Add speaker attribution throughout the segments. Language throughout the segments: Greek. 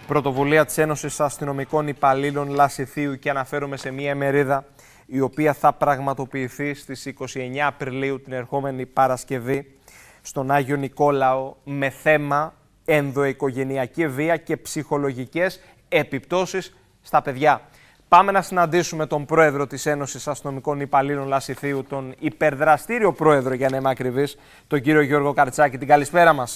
Speaker 1: Πρωτοβουλία της Ένωσης Αστυνομικών Υπαλλήλων Λασιθίου και αναφέρομαι σε μια ημερίδα η οποία θα πραγματοποιηθεί στις 29 Απριλίου την ερχόμενη Παρασκευή στον Άγιο Νικόλαο με θέμα ενδοοικογενειακή βία και ψυχολογικές επιπτώσεις στα παιδιά. Πάμε να συναντήσουμε τον πρόεδρο της Ένωσης Αστυνομικών Υπαλλήλων Λασιθίου, τον υπερδραστήριο πρόεδρο για να είμαι ακριβής, τον κύριο Γιώργο Καρτσάκη. Την καλησπέρα μας.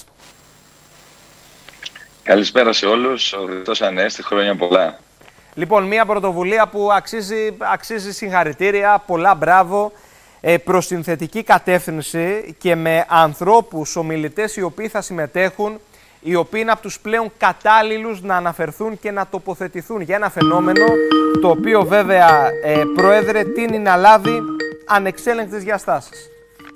Speaker 2: Καλησπέρα σε όλους. Ο Χριστός Ανέστη, χρόνια πολλά.
Speaker 1: Λοιπόν, μια πρωτοβουλία που αξίζει συγχαρητήρια, πολλά μπράβο, προς την θετική κατεύθυνση και με ανθρώπους, ομιλητές οι οποίοι θα συμμετέχουν, οι οποίοι είναι από τους πλέον κατάλληλους να αναφερθούν και να τοποθετηθούν για ένα φαινόμενο το οποίο βέβαια, Πρόεδρε, τείνει να λάβει ανεξέλεγκτες διαστάσεις.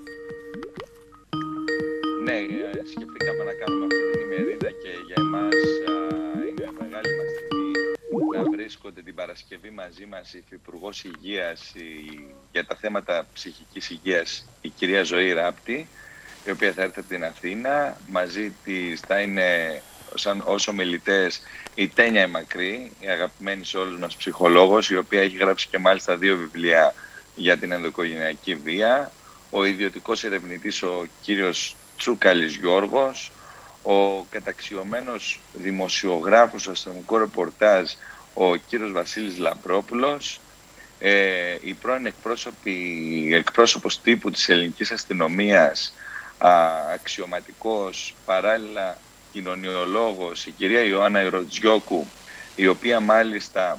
Speaker 2: Ναι, σκεφτήκαμε να κάνουμε αυτή την ημερίδα και για εμάς είναι μεγάλη μας τιμή να βρίσκονται την Παρασκευή μαζί μας η Υφυπουργός Υγείας για τα θέματα ψυχικής υγείας, η κυρία Ζωή Ράπτη, η οποία θα έρθει από την Αθήνα. Μαζί της θα είναι ως ομιλητές η Τένια Μακρύ, η αγαπημένη σε όλους μας ψυχολόγος, η οποία έχει γράψει και μάλιστα 2 βιβλία για την ενδοοικογενειακή βία, ο ιδιωτικός ερευνητής ο κύριος Τσούκαλης Γιώργος, ο καταξιωμένος δημοσιογράφος στο αστυνομικό ρεπορτάζ ο κύριος Βασίλης Λαμπρόπουλος, η πρώην εκπρόσωπος τύπου της ελληνικής αστυνομίας, αξιωματικός, παράλληλα κοινωνιολόγος, η κυρία Ιωάννα Ηρωτζιώκου, η οποία μάλιστα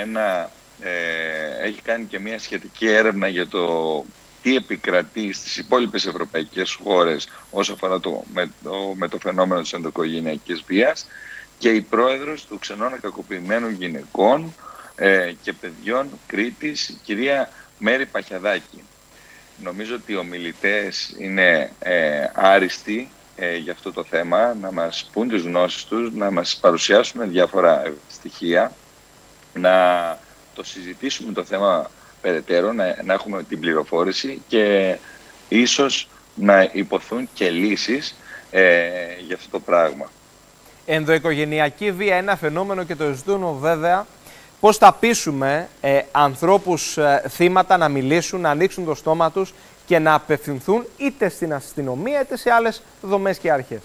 Speaker 2: έχει κάνει και μια σχετική έρευνα για το τι επικρατεί στις υπόλοιπες ευρωπαϊκές χώρες όσο αφορά με το φαινόμενο της ενδοοικογενειακής βίας, και η πρόεδρος του Ξενώνα Κακοποιημένων Γυναικών και Παιδιών Κρήτης, η κυρία Μέρη Παχιαδάκη. Νομίζω ότι οι ομιλητές είναι άριστοι για αυτό το θέμα, να μας πούν τις γνώσεις τους, να μας παρουσιάσουν διάφορα στοιχεία, να το συζητήσουμε το θέμα περαιτέρω, να έχουμε την πληροφόρηση και ίσως να υποθούν και λύσεις για αυτό το πράγμα.
Speaker 1: Ενδοοικογενειακή βία, ένα φαινόμενο, και το ζητούμε βέβαια πώς θα πείσουμε ανθρώπους θύματα να μιλήσουν, να ανοίξουν το στόμα τους και να απευθυνθούν είτε στην αστυνομία είτε σε άλλες δομές και αρχές.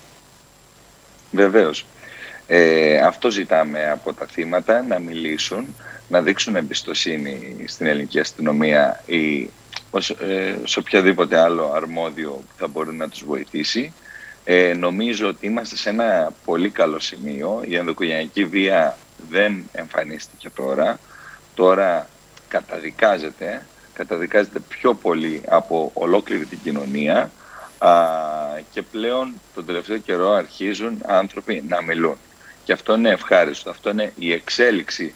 Speaker 2: Βεβαίως. Αυτό ζητάμε από τα θύματα, να μιλήσουν, να δείξουν εμπιστοσύνη στην ελληνική αστυνομία ή σε οποιαδήποτε άλλο αρμόδιο που θα μπορεί να τους βοηθήσει. Νομίζω ότι είμαστε σε ένα πολύ καλό σημείο. Η ενδοοικογενειακή βία δεν εμφανίστηκε τώρα. Τώρα καταδικάζεται πιο πολύ από ολόκληρη την κοινωνία και πλέον τον τελευταίο καιρό αρχίζουν άνθρωποι να μιλούν. Και αυτό είναι ευχάριστο. Αυτό είναι η εξέλιξη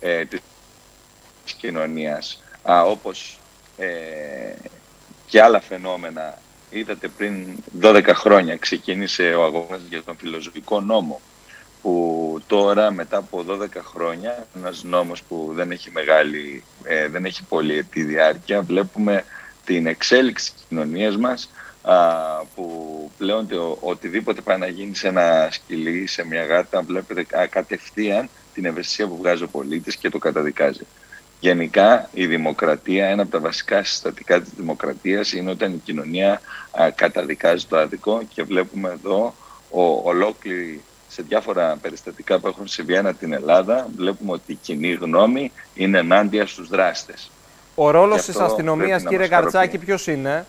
Speaker 2: της κοινωνίας. Όπως και άλλα φαινόμενα. Είδατε πριν 12 χρόνια ξεκίνησε ο αγώνας για τον φιλοζωικό νόμο, που τώρα μετά από 12 χρόνια, ένας νόμος που δεν έχει πολυετή διάρκεια, βλέπουμε την εξέλιξη της κοινωνίας μας, που πλέον οτιδήποτε πάει να γίνει σε ένα σκυλί, σε μια γάτα, βλέπετε κατευθείαν την ευαισθησία που βγάζει ο πολίτης και το καταδικάζει. Γενικά η δημοκρατία, ένα από τα βασικά συστατικά της δημοκρατίας είναι όταν η κοινωνία καταδικάζει το άδικο, και βλέπουμε εδώ ολόκληρη σε διάφορα περιστατικά που έχουν συμβεί ανά την Ελλάδα, βλέπουμε ότι η κοινή γνώμη είναι ενάντια στους δράστες.
Speaker 1: Ο ρόλος της αστυνομίας, κύριε Καρτσάκη, ποιος είναι?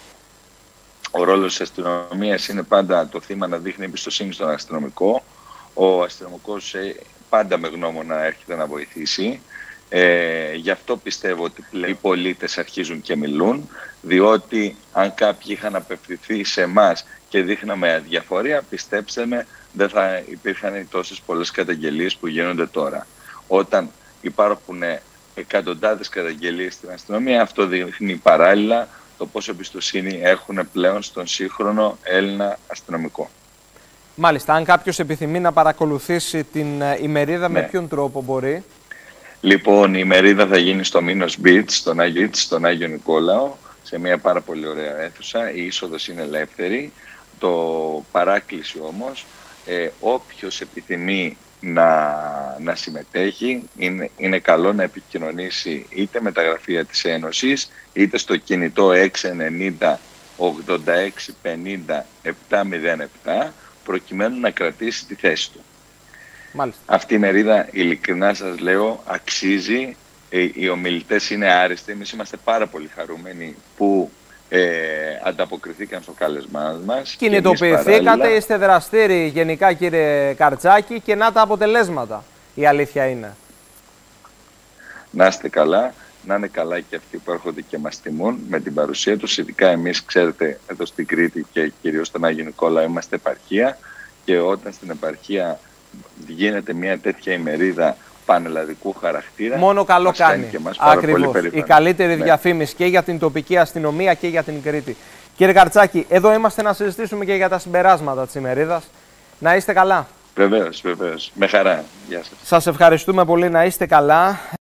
Speaker 2: Ο ρόλος της αστυνομίας είναι πάντα το θύμα να δείχνει εμπιστοσύνη στον αστυνομικό. Ο αστυνομικός πάντα με γνώμονα έρχεται να βοηθήσει. Γι' αυτό πιστεύω ότι οι πολίτες αρχίζουν και μιλούν, διότι αν κάποιοι είχαν απευθυνθεί σε εμάς και δείχναμε αδιαφορία, πιστέψτε με, δεν θα υπήρχαν τόσες πολλές καταγγελίες που γίνονται τώρα. Όταν υπάρχουν εκατοντάδες καταγγελίες στην αστυνομία, αυτό δείχνει παράλληλα το πόσο εμπιστοσύνη έχουν πλέον στον σύγχρονο Έλληνα αστυνομικό.
Speaker 1: Μάλιστα, αν κάποιος επιθυμεί να παρακολουθήσει την ημερίδα, με ποιον τρόπο μπορεί?
Speaker 2: Λοιπόν, η ημερίδα θα γίνει στο Μήνος Beach, στον Άγιο Νικόλαο, σε μια πάρα πολύ ωραία αίθουσα. Η είσοδος είναι ελεύθερη. Το παράκληση όμως όποιος επιθυμεί να συμμετέχει, είναι καλό να επικοινωνήσει είτε με τα γραφεία της Ένωσης, είτε στο κινητό 690 86 50 707, προκειμένου να κρατήσει τη θέση του.
Speaker 1: Μάλιστα.
Speaker 2: Αυτή η μερίδα, ειλικρινά σας λέω, αξίζει. Οι ομιλητές είναι άριστοι. Εμείς είμαστε πάρα πολύ χαρούμενοι που ανταποκριθήκαν στο κάλεσμά μας.
Speaker 1: Κινητοποιηθήκατε, είστε δραστήριοι γενικά, κύριε Καρτσάκη, και να τα αποτελέσματα. Η αλήθεια είναι.
Speaker 2: Να είστε καλά, να είναι καλά και αυτοί που έρχονται και μας τιμούν με την παρουσία τους. Ειδικά εμείς, ξέρετε, εδώ στην Κρήτη και κυρίως στον Άγιο Νικόλαο είμαστε επαρχία, και όταν στην επαρχία γίνεται μια τέτοια ημερίδα πανελλαδικού χαρακτήρα,
Speaker 1: μόνο καλό κάνει. Ακριβώς. Η καλύτερη διαφήμιση και για την τοπική αστυνομία και για την Κρήτη. Κύριε Καρτσάκη, εδώ είμαστε να συζητήσουμε και για τα συμπεράσματα της ημερίδας. Να είστε καλά.
Speaker 2: Βεβαίως, βεβαίως. Με χαρά. Γεια σας.
Speaker 1: Σας ευχαριστούμε πολύ. Να είστε καλά.